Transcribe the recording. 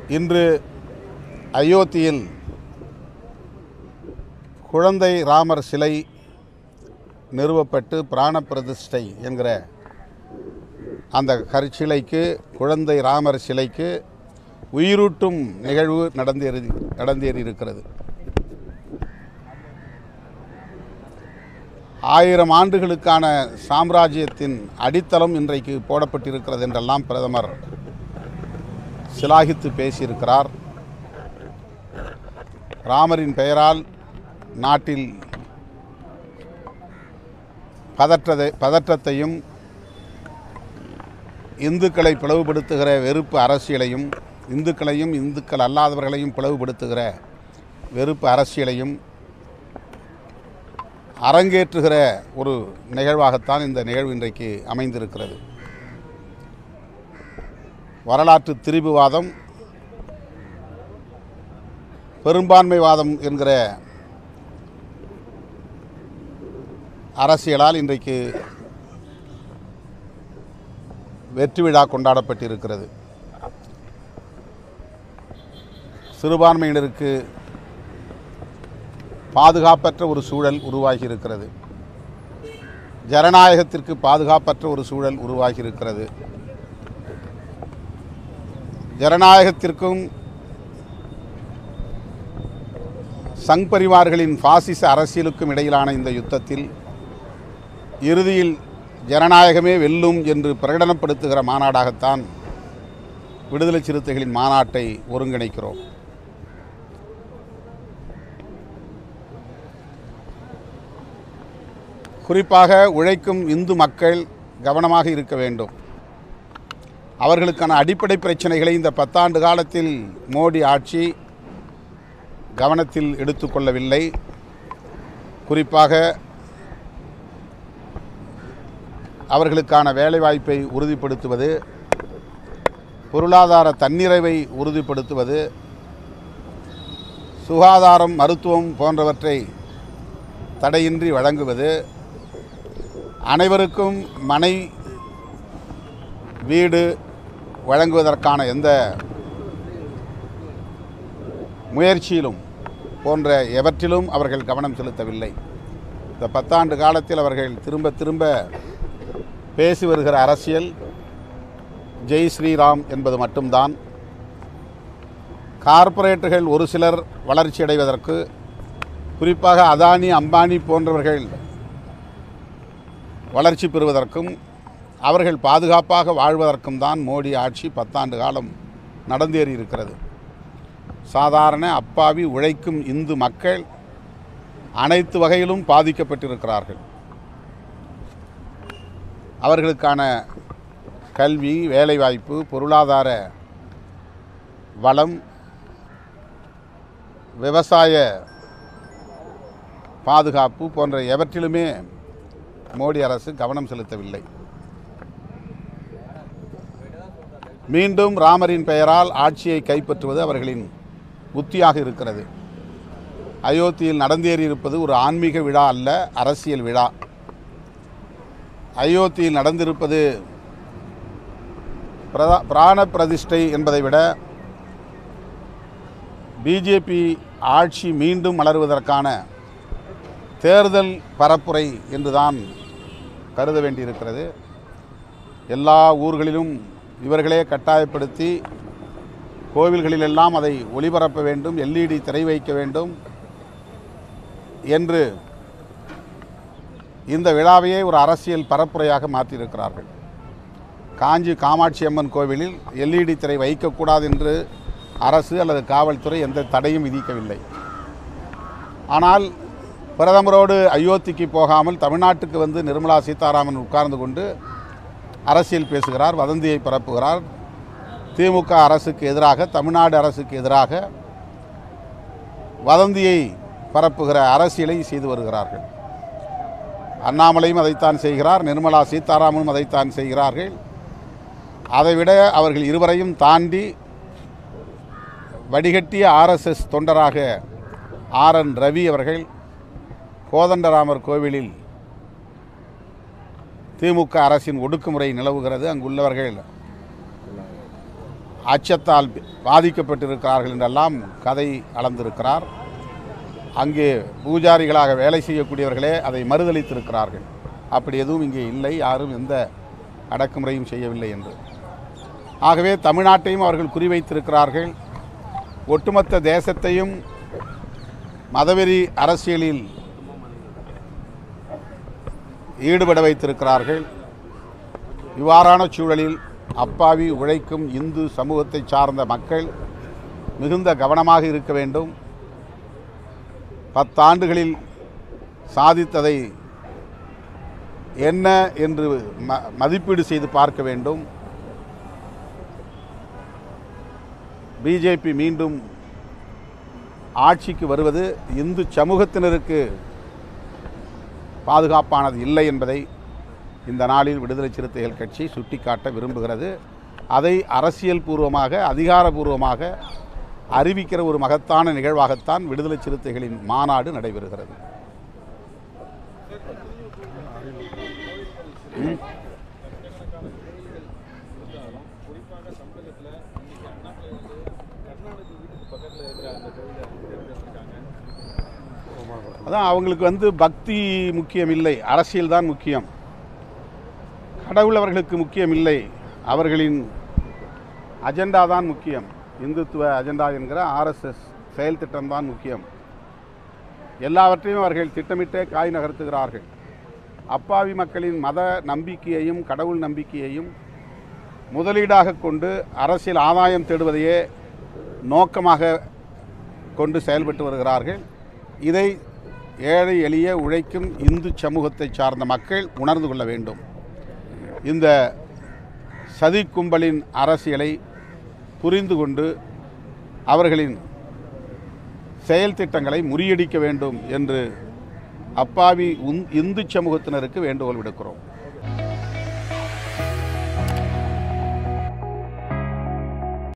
இன்று அயோத்தியில் குழந்தை ராமர் சிலை நிறுவப்பட்டு பிராண பிரதிஷ்டை என்கிற அந்த கற்சிலைக்கு, குழந்தை ராமர் சிலைக்கு உயிரூட்டும் நிகழ்வு நடந்தேறியிருக்கிறது. 1000 ஆண்டுகளுக்கான சாம்ராஜ்யத்தின் அடித்தளம் இன்றைக்கு போடப்பட்டிருக்கிறது என்றெல்லாம் பிரதமர் சிலாகித்து பேசியிருக்கிறார். ராமரின் பெயரால் நாட்டில் பதற்றத்தையும் இந்துக்களை பிளவுபடுத்துகிற வெறுப்பு அரசியலையும், இந்துக்களையும் இந்துக்கள் அல்லாதவர்களையும் பிளவுபடுத்துகிற வெறுப்பு அரசியலையும் அரங்கேற்றுகிற ஒரு நிகழ்வாகத்தான் இந்த நிகழ்வு இன்றைக்கு அமைந்திருக்கிறது. வரலாற்று திரிபுவாதம், பெரும்பான்மைவாதம் என்கிற அரசியலால் இன்றைக்கு வெற்றி விழா கொண்டாடப்பட்டிருக்கிறது. சிறுபான்மையினருக்கு பாதுகாப்பற்ற ஒரு சூழல் உருவாகி இருக்கிறது. ஜனநாயகத்திற்கு பாதுகாப்பற்ற ஒரு சூழல் உருவாகி இருக்கிறது. ஜனநாயகத்திற்கும் சங் பரிவார்களின் பாசிச அரசியலுக்கும் இடையிலான இந்த யுத்தத்தில் இறுதியில் ஜனநாயகமே வெல்லும் என்று பிரகடனப்படுத்துகிற மாநாடாகத்தான் விடுதலை சிறுத்தைகளின் மாநாட்டை ஒருங்கிணைக்கிறோம். குறிப்பாக உழைக்கும் இந்து மக்கள் கவனமாக இருக்க வேண்டும். அவர்களுக்கான அடிப்படை பிரச்சனைகளை இந்த 10 ஆண்டு காலத்தில் மோடி ஆட்சி கவனத்தில் எடுத்துக்கொள்ளவில்லை. குறிப்பாக அவர்களுக்கான வேலைவாய்ப்பை உறுதிப்படுத்துவது, பொருளாதார தன்னிறைவை உறுதிப்படுத்துவது, சுகாதாரம், மருத்துவம் போன்றவற்றை தடையின்றி வழங்குவது, அனைவருக்கும் மனை வீடு வழங்குவதற்கான எந்த முயற்சியிலும் போன்ற எவற்றிலும் அவர்கள் கவனம் செலுத்தவில்லை. இந்த 10 ஆண்டு காலத்தில் அவர்கள் திரும்ப திரும்ப பேசி வருகிற அரசியல் ஜெய் ஸ்ரீராம் என்பது மட்டும்தான். கார்ப்பரேட்டுகள் ஒரு சிலர் வளர்ச்சியடைவதற்கு, குறிப்பாக அதானி, அம்பானி போன்றவர்கள் வளர்ச்சி பெறுவதற்கும், அவர்கள் பாதுகாப்பாக வாழ்வதற்கும் தான் மோடி ஆட்சி 10 ஆண்டு காலம் நடந்தேறி இருக்கிறது. சாதாரண அப்பாவி உழைக்கும் இந்து மக்கள் அனைத்து வகையிலும் பாதிக்கப்பட்டிருக்கிறார்கள். அவர்களுக்கான கல்வி, வேலைவாய்ப்பு, பொருளாதார வளம், விவசாய பாதுகாப்பு போன்ற எவற்றிலுமே மோடி அரசு கவனம் செலுத்தவில்லை. மீண்டும் ராமரின் பெயரால் ஆட்சியை கைப்பற்றுவது அவர்களின் உத்தியாக இருக்கிறது. அயோத்தியில் நடந்தேறியிருப்பது ஒரு ஆன்மீக விழா அல்ல, அரசியல் விழா. அயோத்தியில் நடந்திருப்பது பிராண பிரதிஷ்டை என்பதை விட பிஜேபி ஆட்சி மீண்டும் மலர்வதற்கான தேர்தல் பரப்புரை என்றுதான் கருத வேண்டியிருக்கிறது. எல்லா ஊர்களிலும் இவர்களே கட்டாயப்படுத்தி கோவில்களிலெல்லாம் அதை ஒளிபரப்ப வேண்டும், LED திரை வைக்க வேண்டும் என்று இந்த விழாவையே ஒரு அரசியல் பரப்புரையாக மாற்றியிருக்கிறார்கள். காஞ்சி காமாட்சி அம்மன் கோவிலில் LED திரை வைக்கக்கூடாது என்று அரசு அல்லது காவல்துறை எந்த தடையும் விதிக்கவில்லை. ஆனால் பிரதமரோடு அயோத்திக்கு போகாமல் தமிழ்நாட்டுக்கு வந்து நிர்மலா சீதாராமன் உட்கார்ந்து கொண்டு அரசியல் பேசுகிறார், வதந்தியை பரப்புகிறார். திமுக அரசுக்கு எதிராக, தமிழ்நாடு அரசுக்கு எதிராக வதந்தியை பரப்புகிற அரசியலை செய்து வருகிறார்கள். அண்ணாமலையும் அதைத்தான் செய்கிறார், நிர்மலா சீதாராமனும் அதைத்தான் செய்கிறார்கள். அதைவிட அவர்கள் இருவரையும் தாண்டி வடிகட்டிய RSS தொண்டராக RN ரவி அவர்கள் கோதண்டராமர் கோவிலில் திமுக அரசின் ஒடுக்குமுறை நிலவுகிறது, அங்குள்ளவர்கள் அச்சத்தால் பாதிக்கப்பட்டிருக்கிறார்கள் என்றெல்லாம் கதை அளந்திருக்கிறார். அங்கே பூஜாரிகளாக வேலை செய்யக்கூடியவர்களே அதை மறுதளித்திருக்கிறார்கள். அப்படி எதுவும் இங்கே இல்லை, யாரும் எந்த அடக்குமுறையும் செய்யவில்லை என்று. ஆகவே தமிழ்நாட்டையும் அவர்கள் குறிவைத்திருக்கிறார்கள். ஒட்டுமொத்த தேசத்தையும் மதவெறி அரசியலில் ஈடுபட வைத்திருக்கிறார்கள். இவ்வாறான சூழலில் அப்பாவி உழைக்கும் இந்து சமூகத்தை சார்ந்த மக்கள் மிகுந்த கவனமாக இருக்க வேண்டும். 10 ஆண்டுகளில் சாதித்ததை என்ன என்று மதிப்பீடு செய்து பார்க்க வேண்டும். பிஜேபி மீண்டும் ஆட்சிக்கு வருவது இந்து சமூகத்தினருக்கு பாதுகாப்பானது இல்லை என்பதை இந்த நாளில் விடுதலை சிறுத்தைகள் கட்சி சுட்டிக்காட்ட விரும்புகிறது. அதை அரசியல் பூர்வமாக அதிகாரபூர்வமாக அறிவிக்கிற ஒரு மகத்தான நிகழ்வாகத்தான் விடுதலை சிறுத்தைகளின் மாநாடு நடைபெறுகிறது. அதான் அவங்களுக்கு பக்தி முக்கியம் இல்லை, அரசியல் தான் முக்கியம். கடவுள் அவர்களுக்கு முக்கியம் இல்லை, அவர்களின் அஜெண்டா தான் முக்கியம். இந்துத்துவ அஜெண்டா என்கிற ஆர்எஸ்எஸ் செயல் திட்டம்தான் முக்கியம். எல்லாவற்றையும் அவர்கள் திட்டமிட்டே காய் நகர்த்துகிறார்கள். அப்பாவி மக்களின் மத நம்பிக்கையையும் கடவுள் நம்பிக்கையையும் முதலீடாக கொண்டு அரசியல் ஆதாயம் தேடுவதையே நோக்கமாக கொண்டு செயல்பட்டு வருகிறார்கள். இதை ஏழை எளிய உழைக்கும் இந்து சமூகத்தை சார்ந்த மக்கள் உணர்ந்து கொள்ள வேண்டும். இந்த சதி கும்பலின் அரசியலை புரிந்து கொண்டு அவர்களின் செயல் திட்டங்களை முறியடிக்க வேண்டும் என்று அப்பாவி இந்து சமூகத்தினருக்கு வேண்டுகோள் விடுக்கிறோம்.